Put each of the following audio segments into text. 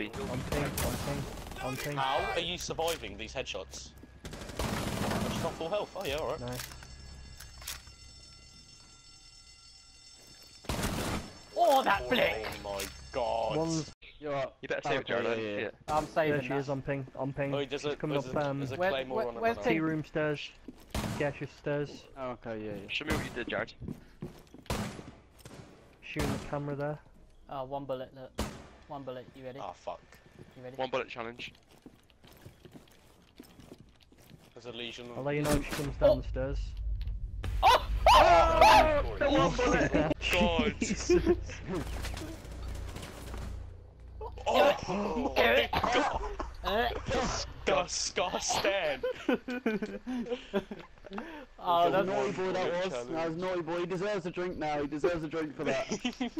lobby. On ping. How are you surviving these headshots? She's not full health. Oh yeah, alright. Nice. Oh, that flick! Oh my god. One's. You're up. You better save it, Jared. yeah. I'm saving There she is on ping. Oh, there's a, coming up. there's a Where- claymore on where's it. Ping? Tea room stairs. Gaseous stairs. Oh, okay, yeah. Show me what you did, Jared. Shooting the camera there. Oh, one bullet, look. One bullet, you ready? Ah, fuck. You ready? 1 bullet challenge. There's a legion. I'll let you know if she comes down the stairs. Oh! The 1 bullet! God. Jesus. Oh my god. Disgusting. Oh, That's that's a naughty boy that was. challenge. That was a naughty boy. He deserves a drink now. He deserves a drink for that.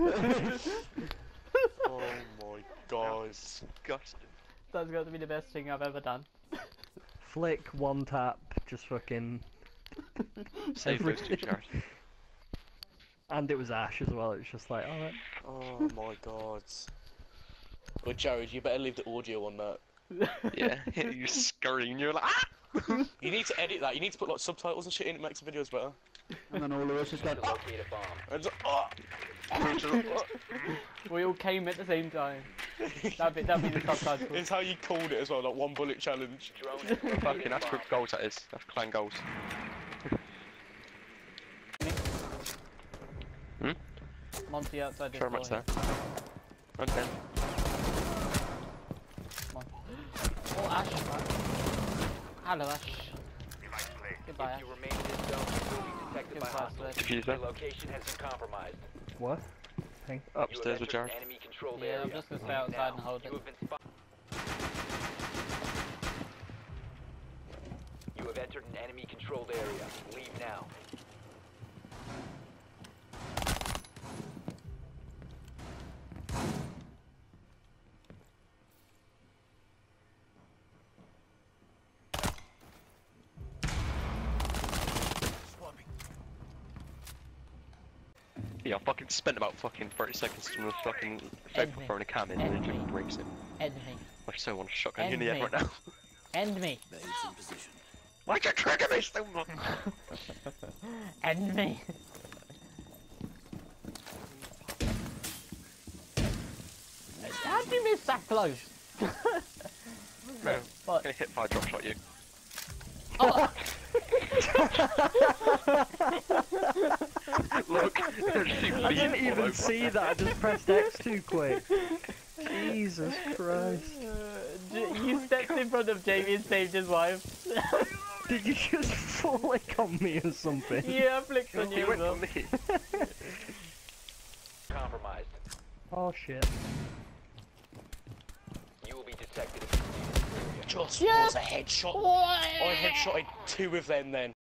Oh my god. Disgusting. that's got to be the best thing I've ever done. Flick, one tap, just fucking. Save those two, Jared. And it was Ash as well, it was just like, alright. Oh my god. Well, Jared, you better leave the audio on that. Yeah, you scurrying, you're like, ah! You need to edit that. You need to put like subtitles and shit in. It makes the videos better. And then all of us just got. And just, oh. We all came at the same time. That'd be the subtitle. It's how you called it as well, like 1 bullet challenge. Fucking, that's for goals, that is. That's clan goals. Monty outside this Very door much here. there. Run 10. Come on. Oh, Ash. Hello, Ash. Goodbye, Ash. You remain in this zone, you will be detected by Goodbye, hostiles. Flick. Your Diffuser. location has been compromised. What? Ping. You have Upstairs with entered Jared. an enemy-controlled Yeah, area. I'm just gonna stay outside Now, and hold you it. have been spotted. You have entered an enemy-controlled area. Leave now. Yeah, I fucking spent about fucking 30 seconds to the fucking effect for me. throwing a cam in and then just breaks it. End me. I so want a shotgun in End the air me. right now. End me. Why'd you trigger me so much? End me. How do you miss that close? No, I'm What? gonna hit fire drop shot you. Oh. Look, I didn't even see that, I just pressed X too quick. Jesus Christ. You stepped in front of Jamie and saved his wife. Did you just flick on me or something? Yeah, I flicked on He you as went well. on me. Compromised. Oh shit. You will be detected if you leave this area. Just Yeah. was a headshot. What? I headshotted 2 of them then.